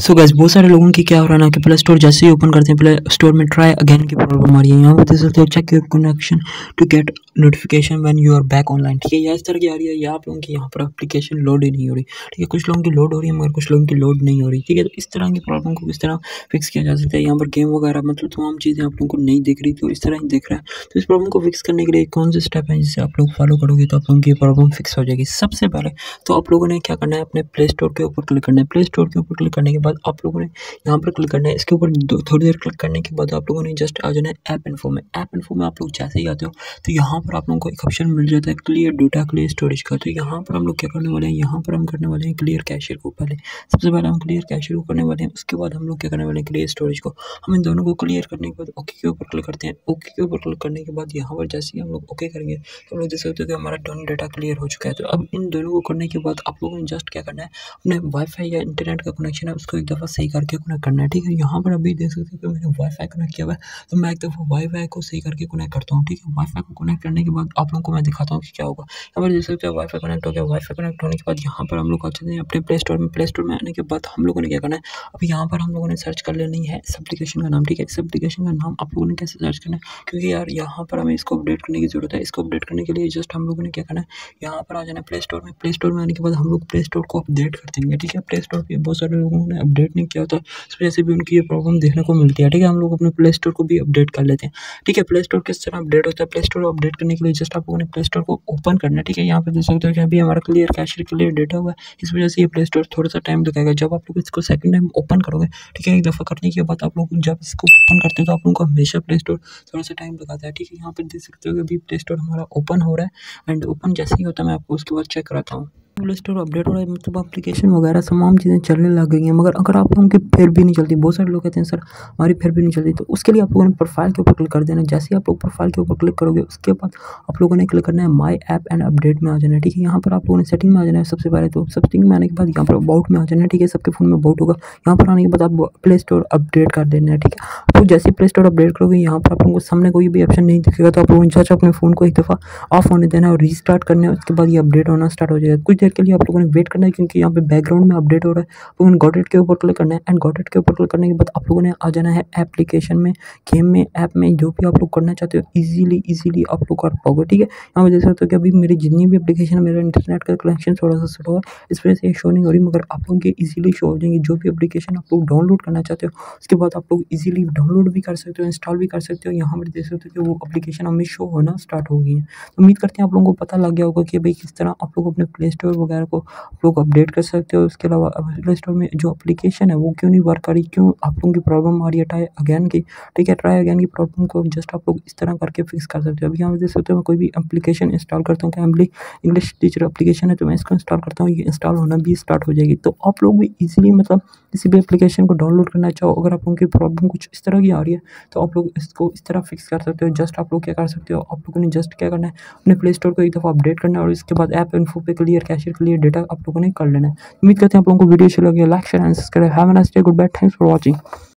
So guys बहुत सारे लोगों की क्या हो रहा है ना कि प्ले स्टोर जैसे ही ओपन करते हैं प्ले स्टोर में ट्राई अगेन की प्रॉब्लम आ रही है। यहाँ पे देख सकते हो check your connection to get notification when you are back online. ठीक है, या इस तरह की आ रही है या आप लोगों की यहाँ पर एप्लीकेशन लोड ही नहीं हो रही। ठीक है, कुछ लोगों की लोड हो रही है मगर कुछ लोगों की लोड नहीं हो रही। ठीक है, तो इस तरह की प्रॉब्लम को किस तरह फिक्स किया जा सकता है। यहाँ पर गेम वगैरह मतलब तमाम चीज़ें आप लोगों को नहीं दिख रही तो इस तरह ही दिख रहा है। तो इस प्रॉब्लम को फिक्स करने के लिए कौन से स्टेप है जिसे आप लोग फॉलो करोगे तो आप लोगों की प्रॉब्लम फिक्स हो जाएगी। सबसे पहले तो आप लोगों ने क्या करना है, अपने प्ले स्टोर के ऊपर क्लिक करना है। प्ले स्टोर के ऊपर क्लिक करने के बाद आप लोगों ने यहाँ पर क्लिक करना है। इसके ऊपर थोड़ी देर क्लिक करने के बाद आप लोगों ने जस्ट आ जाना है ऐप इन्फो में। ऐप इन्फो में आप लोग जैसे ही आते हो तो यहाँ पर आप लोगों को एक ऑप्शन मिल जाता है क्लियर डेटा क्लियर स्टोरेज का। तो यहाँ पर हम लोग क्या करने वाले हैं, यहाँ पर हम करने वाले हैं क्लियर कैशियर को। पहले सबसे पहले हम क्लियर कैशियर को करने वाले हैं, उसके बाद हम लोग क्या करने वाले हैं क्लियर स्टोरेज को। हम इन दोनों को क्लियर करने के बाद ओके के ऊपर क्लिक करते हैं। ओके के ऊपर क्लिक करने के बाद यहाँ पर जैसे ही हम लोग ओके करेंगे तो हम लोग देख सकते हो कि हमारा दोनों डेटा क्लियर हो चुका है। तो अब इन दोनों को करने के बाद आप लोगों ने जस्ट क्या करना है, अपने वाईफाई या इंटरनेट का कनेक्शन है उसको एक दफ़ा सही करके कनेक्ट करना है। ठीक है, यहाँ पर अभी देख सकते हो कि मैंने वाईफाई कनेक्ट किया हुआ है तो मैं एक दफ़ा वाईफाई को सही करके कनेक्ट करता हूँ। ठीक है, वाईफाई को कनेक्ट करने के बाद आप लोगों को मैं दिखाता हूँ कि क्या होगा। यहाँ पर देख सकते हो वाईफाई कनेक्ट हो गया। वाईफाई कनेक्ट होने के बाद यहाँ पर हम लोग आ जाते हैं अपने प्ले स्टोर में। प्ले स्टोर में आने के बाद हम लोगों ने क्या करना है, अभी यहाँ पर हम लोगों ने सर्च कर लेनी है इस एप्लीकेशन का नाम। ठीक है, इस एप्लीकेशन का नाम आप लोगों ने कैसे सर्च करना है, क्योंकि यार यहाँ पर हमें इसको अपडेट करने की ज़रूरत है। इसको अपडेट करने के लिए जस्ट हम लोगों ने क्या करना है, यहाँ पर आ जाना है प्ले स्टोर में। प्ले स्टोर में आने के बाद हम लोग प्ले स्टोर को अपडेट कर देंगे। ठीक है, प्ले स्टोर पे बहुत सारे लोगों ने अपडेट नहीं किया होता, इस वजह से भी उनकी ये प्रॉब्लम देखने को मिलती है। ठीक है, हम लोग अपने प्ले स्टोर को भी अपडेट कर लेते हैं। ठीक है, प्ले स्टोर किस तरह अपडेट होता है, प्ले स्टोर को अपडेट करने के लिए जस्ट आप लोगों ने प्ले स्टोर को ओपन करना है। ठीक है, यहाँ पे देख सकते हो कि अभी हमारा क्लियर कैशियर क्लियर डेटा हुआ है, इस वजह से ये प्ले स्टोर थोड़ा सा टाइम दिखाएगा। जब आप लोग इसको सेकंड टाइम ओपन करोगे, ठीक है, एक दफ़ा करने के बाद आप लोग जब इसको ओपन करते हो तो आप लोगों को हमेशा प्ले स्टोर थोड़ा सा टाइम दिखाता है। ठीक है, यहाँ पर देख सकते हो कि अभी प्ले स्टोर हमारा ओपन हो रहा है एंड ओपन जैसे ही होता है मैं आपको उसके बाद चेक कराता हूँ। प्ले स्टोर अपडेट हो रहा है मतलब एप्लीकेशन वगैरह तमाम चीज़ें चलने लग गई हैं, मगर अगर आप लोगों की फिर भी नहीं चलती, बहुत सारे लोग कहते हैं सर हमारी फिर भी नहीं चलती, तो उसके लिए आप लोगों ने प्रोफाइल के ऊपर क्लिक कर देना। जैसे ही आप लोग प्रोफाइल के ऊपर क्लिक करोगे उसके बाद आप लोगों ने क्लिक करना है माई ऐप एंड अपडेट में आ जाना है। ठीक है, यहाँ पर आप लोगों ने सेटिंग में आ जाना है। सबसे पहले तो सेटिंग में आने के बाद यहाँ पर अबाउट में आ जाना है। ठीक है, सबके फ़ोन में अबाउट होगा। यहाँ पर आने के बाद आप प्ले स्टोर अपडेट कर देना है। ठीक है, आप लोग जैसे ही प्ले स्टोर अपडेट करोगे यहाँ पर आप लोगों को सामने कोई भी ऑप्शन नहीं दिखेगा, तो आप लोगों ने जस्ट अपने फ़ोन को एक दफ़ा ऑफ होने देना है और रीस्टार्ट करना है। उसके बाद ये अपडेट होना स्टार्ट हो जाएगा। कुछ देर के लिए आप लोगों ने वेट करना है क्योंकि यहाँ पे बैकग्राउंड में अपडेट हो रहा है। आप लोगों ने गॉट इट के ऊपर क्लिक करना है एंड गॉट इट के ऊपर क्लिक करने के बाद आप लोगों ने आ जाना है एप्लीकेशन में, गेम में, ऐप में, जो भी आप लोग करना चाहते हो इजीली आप लोग कर पाओगे। ठीक है, यहाँ पे देख सकते हो कि अभी मेरी जितनी भी एप्लीकेशन, मेरा इंटरनेट का कनेक्शन थोड़ा सा स्लो है, इस वजह से ये शो नहीं हो रही, मगर आप लोगों की इजीली शो हो जाएंगी। जो भी एप्लीकेशन आप लोग डाउनलोड करना चाहते हो उसके बाद आप लोग इजीली डाउनलोड भी कर सकते हो, इंस्टॉल भी कर सकते हो। यहाँ पर देख सकते हो कि वो एप्लीकेशन हमें शो होना स्टार्ट हो गई है। तो उम्मीद करते हैं आप लोगों को पता लग गया होगा कि भाई किस तरह आप लोग अपने प्ले स्टोर वगैरह को आप लोग अपडेट कर सकते हो। उसके अलावा प्ले स्टोर में जो एप्लीकेशन है वो क्यों नहीं वर्क कर रही, क्यों आप लोगों की प्रॉब्लम आ रही है ट्राई अगेन की। ठीक है, ट्राई अगेन की प्रॉब्लम को जस्ट आप लोग इस तरह करके फिक्स कर सकते हो। अभी यहाँ पे देख सकते हो मैं कोई भी एप्लीकेशन इंस्टॉल करता हूँ, कैमली इंग्लिश टीचर एप्लीकेशन है, तो मैं इसको इंस्टॉल करता हूँ, ये इंस्टॉल होना भी स्टार्ट हो जाएगी। तो आप लोग भी ईजिली मतलब किसी भी एप्लीकेशन को डाउनलोड करना चाहो, अगर आप लोगों की प्रॉब्लम कुछ इस तरह की आ रही है तो आप लोग इसको इस तरह फिक्स कर सकते हो। जस्ट आप लोग क्या कर सकते हो, आप लोगों ने जस्ट क्या करना है, अपने प्ले स्टोर को एक दफ़ा अपडेट करना है और इसके बाद ऐप इन्फो पे क्लियर कैशियर क्लियर डेटा आप लोगों ने कर लेना है। उम्मीद करते हैं आप लोगों को वीडियो अच्छी लगी। Like share and subscribe. Have a nice day, good bye, thanks for watching.